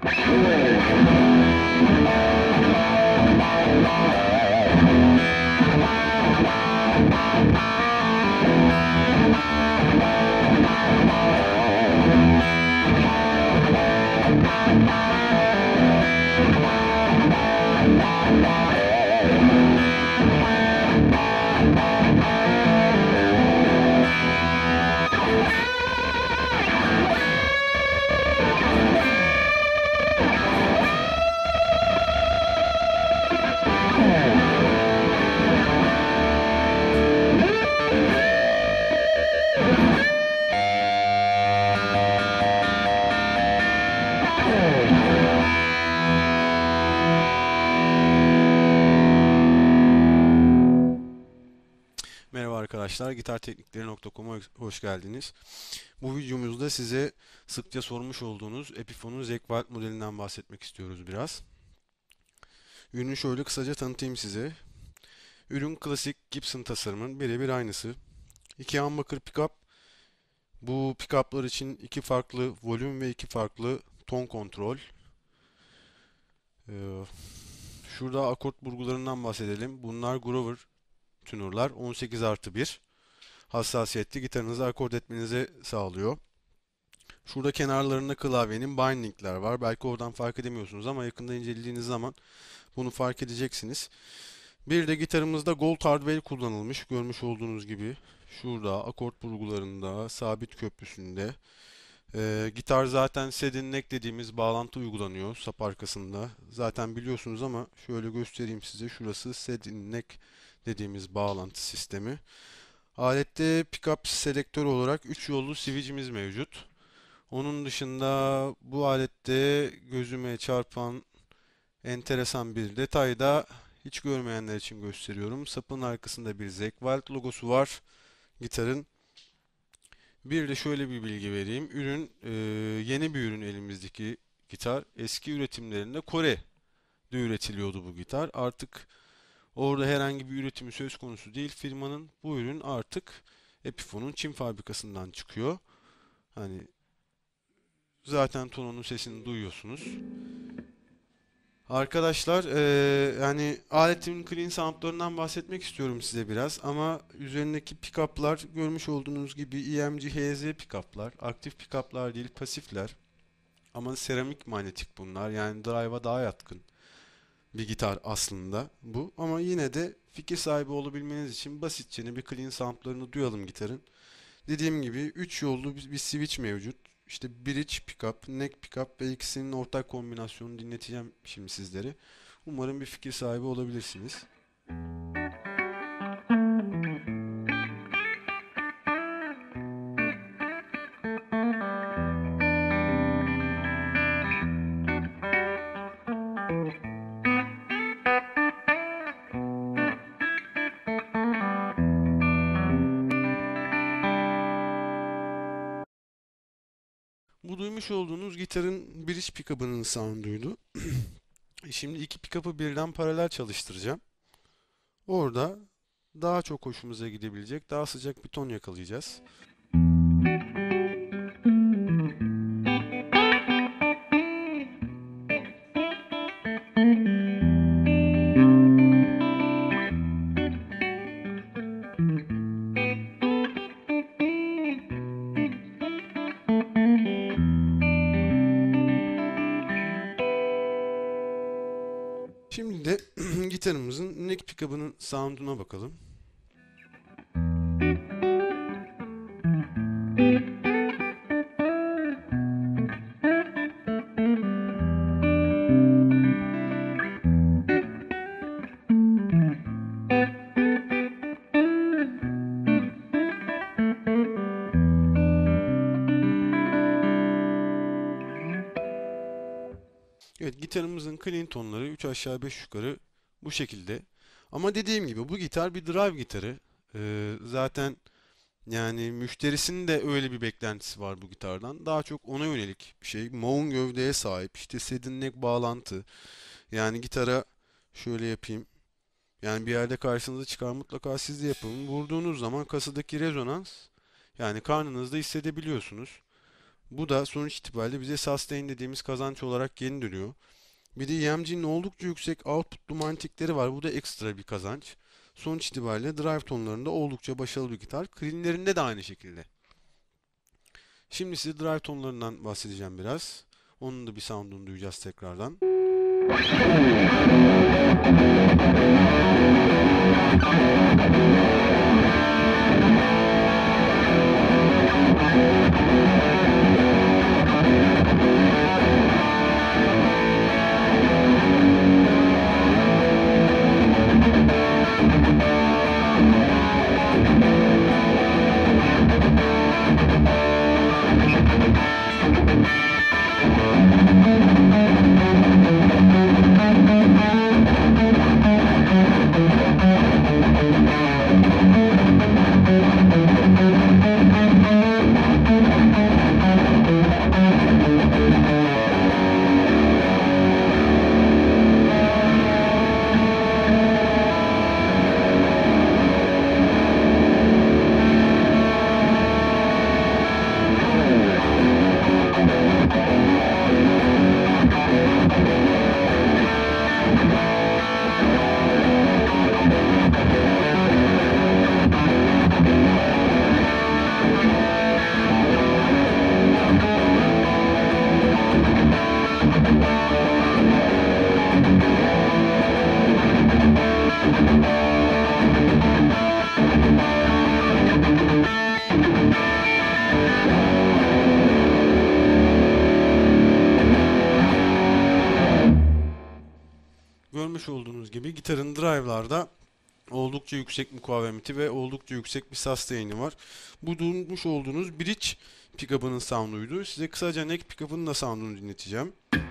Merhaba arkadaşlar, gitarteknikleri.com'a hoş geldiniz. Bu videomuzda size sıkça sormuş olduğunuz Epiphone'un Zack Wild modelinden bahsetmek istiyoruz biraz. Ürünü şöyle kısaca tanıtayım size. Ürün klasik Gibson tasarımın birebir aynısı. İki humbucker pickup. Bu pickuplar için iki farklı volüm ve iki farklı ton kontrol. Ee, Şurada akort burgularından bahsedelim. Bunlar Grover tuner'lar 18+1. Hassasiyetli gitarınızı akort etmenizi sağlıyor. Şurada kenarlarında klavyenin binding'ler var. Belki oradan fark edemiyorsunuz ama yakında incelediğiniz zaman bunu fark edeceksiniz. Bir de gitarımızda Gold Hardware kullanılmış. Görmüş olduğunuz gibi. Şurada akort burgularında, sabit köprüsünde. Gitar zaten Saddle Neck dediğimiz bağlantı uygulanıyor sap arkasında. Zaten biliyorsunuz ama şöyle göstereyim size. Şurası Saddle Neck dediğimiz bağlantı sistemi. Alette pickup selektör olarak 3 yollu switch'imiz mevcut. Onun dışında bu alette gözüme çarpan enteresan bir detay da hiç görmeyenler için gösteriyorum. Sapın arkasında bir Zack Wild logosu var gitarın. Bir de şöyle bir bilgi vereyim. Ürün yeni bir ürün elimizdeki gitar. Eski üretimlerinde Kore'de üretiliyordu bu gitar. Artık orada herhangi bir üretimi söz konusu değil. Firmanın bu ürün artık Epiphone'un Çin fabrikasından çıkıyor. Hani zaten tonunun sesini duyuyorsunuz. Arkadaşlar, yani aletimin clean soundlarından bahsetmek istiyorum size biraz ama üzerindeki pickup'lar görmüş olduğunuz gibi EMG HZ pickup'lar, aktif pickup'lar değil pasifler ama seramik manyetik bunlar yani drive'a daha yatkın bir gitar aslında bu ama yine de fikir sahibi olabilmeniz için basitçe bir clean soundlarını duyalım gitarın. Dediğim gibi 3 yollu bir switch mevcut. İşte bridge pickup, neck pickup ve ikisinin ortak kombinasyonunu dinleteceğim şimdi sizlere. Umarım bir fikir sahibi olabilirsiniz. Bu duymuş olduğunuz gitarın bridge pickup'ının sound'uydu. Şimdi iki pickup'ı birden paralel çalıştıracağım. Orada daha çok hoşumuza gidebilecek, daha sıcak bir ton yakalayacağız. Şimdi de gitarımızın neck pickup'ının sound'una bakalım. Evet, gitarımızın clean tonları 3 aşağı 5 yukarı bu şekilde. Ama dediğim gibi bu gitar bir drive gitarı. Zaten yani müşterisinin de öyle bir beklentisi var bu gitardan. Daha çok ona yönelik bir şey. Maun gövdeye sahip. İşte saddle neck bağlantı. Yani gitara şöyle yapayım. Yani bir yerde karşınıza çıkar mutlaka siz de yapın. Vurduğunuz zaman kasadaki rezonans yani karnınızda hissedebiliyorsunuz. Bu da sonuç itibariyle bize sustain dediğimiz kazanç olarak geri dönüyor. Bir de EMG'nin oldukça yüksek outputlu manyetikleri var. Bu da ekstra bir kazanç. Sonuç itibariyle drive tonlarında oldukça başarılı bir gitar. Clean'lerinde de aynı şekilde. Şimdi size drive tonlarından bahsedeceğim biraz. Onun da bir sound'unu duyacağız tekrardan. Görmüş olduğunuz gibi gitarın drive'larda oldukça yüksek mukavemeti ve oldukça yüksek bir sustain'i var. Bu duymuş olduğunuz bridge pickup'ının sound'uydu. Size kısaca neck pickup'ının da sound'unu dinleteceğim.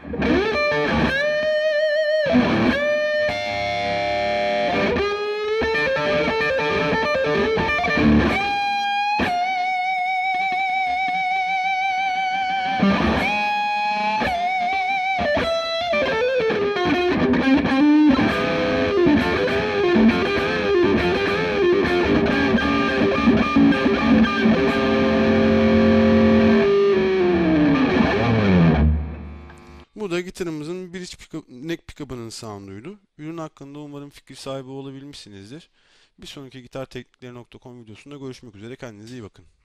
Bu da gitarımızın neck pickup'ının sound'uydu. Ürün hakkında umarım fikir sahibi olabilmişsinizdir. Bir sonraki gitarteknikleri.com videosunda görüşmek üzere. Kendinize iyi bakın.